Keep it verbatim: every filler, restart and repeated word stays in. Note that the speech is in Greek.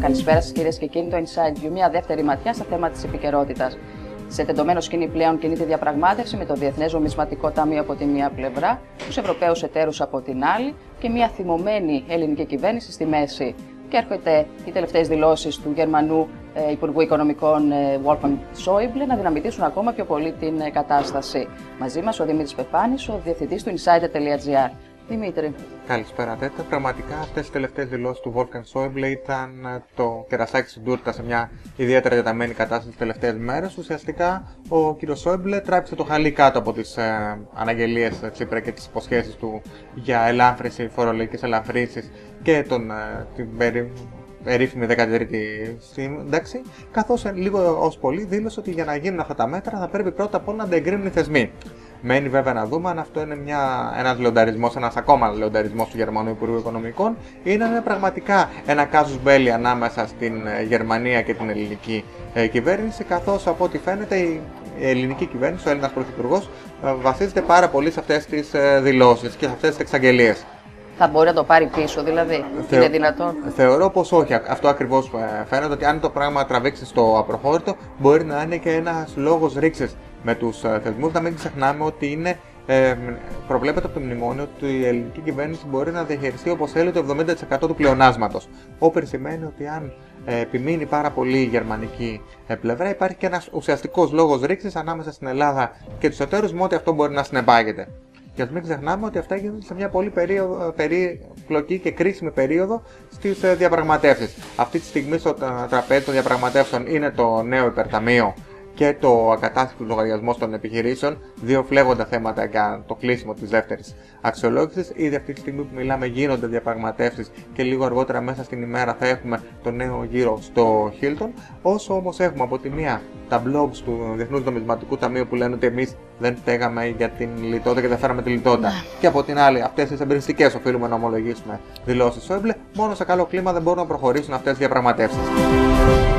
Καλησπέρα σας κυρίες και κύριοι, το Inside View, μια δεύτερη ματιά στα θέματα της επικαιρότητας. Σε τεντωμένο σκηνή πλέον κινείται διαπραγμάτευση με το Διεθνές Νομισματικό Ταμείο από τη μία πλευρά, τους Ευρωπαίους εταίρους από την άλλη και μια θυμωμένη ελληνική κυβέρνηση στη μέση. Και έρχονται οι τελευταίες δηλώσεις του Γερμανού ε, Υπουργού Οικονομικών ε, Wolfgang Schäuble να δυναμητήσουν ακόμα πιο πολύ την ε, κατάσταση. Μαζί μας ο Δημήτρης Πεπάνης, ο διευθυντής του Insider τελεία gr. Δημήτρη. Καλησπέρα, Τέτα. Πραγματικά αυτές οι τελευταίες δηλώσεις του Wolfgang Schäuble ήταν το κερασάκι στην τούρτα σε μια ιδιαίτερα διαταμένη κατάσταση τις τελευταίες μέρες. Ουσιαστικά ο κ. Schäuble τράβηξε το χαλί κάτω από τις ε, αναγγελίες Τσίπρα και τις υποσχέσεις του για ελάφρυνση, φορολογικές ελαφρύνσεις και τον, ε, την περί... περίφημη δέκατη τρίτη σύνταξη, καθώς λίγο ως πολύ δήλωσε ότι για να γίνουν αυτά τα μέτρα θα πρέπει πρώτα απ' όλα να τα εγκρίνουν οι θεσμοί. Μένει βέβαια να δούμε αν αυτό είναι μια, ένας λεονταρισμός, ένας ακόμα λεονταρισμός του Γερμανού Υπουργού Οικονομικών ή είναι πραγματικά ένα casus belli ανάμεσα στην Γερμανία και την ελληνική ε, κυβέρνηση, καθώς από ό,τι φαίνεται η ελληνική κυβέρνηση, ο Έλληνας Πρωθυπουργός, ε, βασίζεται πάρα πολύ σε αυτές τις ε, δηλώσεις και σε αυτές τις εξαγγελίες. Θα μπορεί να το πάρει πίσω, δηλαδή, Θεω... είναι δυνατόν? Θεωρώ πως όχι. Αυτό ακριβώς φαίνεται, ότι αν το πράγμα τραβήξει στο απροχώρητο, μπορεί να είναι και ένας λόγος ρήξης με τους θεσμούς. Να μην ξεχνάμε ότι είναι, ε, προβλέπεται από το μνημόνιο ότι η ελληνική κυβέρνηση μπορεί να διαχειριστεί όπως θέλει το εβδομήντα τοις εκατό του πλεονάσματος. Όπερ σημαίνει ότι αν ε, επιμείνει πάρα πολύ η γερμανική ε, πλευρά, υπάρχει και ένας ουσιαστικός λόγος ρήξης ανάμεσα στην Ελλάδα και τους εταίρους, με ό,τι αυτό μπορεί να συνεπάγεται. Και ας μην ξεχνάμε ότι αυτά γίνονται σε μια πολύ περίπλοκη και κρίσιμη περίοδο στις διαπραγματεύσεις. Αυτή τη στιγμή στο τραπέζι των διαπραγματεύσεων είναι το νέο υπερταμείο και το ακατάστατος λογαριασμός των επιχειρήσεων, δύο φλέγοντα θέματα για το κλείσιμο της δεύτερης αξιολόγησης. Ήδη αυτή τη στιγμή που μιλάμε γίνονται διαπραγματεύσεις και λίγο αργότερα μέσα στην ημέρα θα έχουμε το νέο γύρο στο Hilton. Όσο όμως έχουμε από τη μία τα blogs του Διεθνούς Νομισματικού Ταμείου που λένε ότι εμείς δεν φταίγαμε για την λιτότητα και δεν φέραμε τη λιτότητα, και από την άλλη αυτές τις εμπειριστικές οφείλουμε να ομολογήσουμε δηλώσεις Schäuble, μόνο σε καλό κλίμα δεν μπορούν να προχωρήσουν αυτές τις διαπραγματεύσεις.